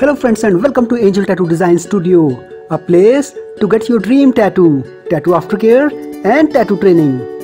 Hello friends and welcome to Angel Tattoo Design Studio, a place to get your dream tattoo, tattoo aftercare and tattoo training.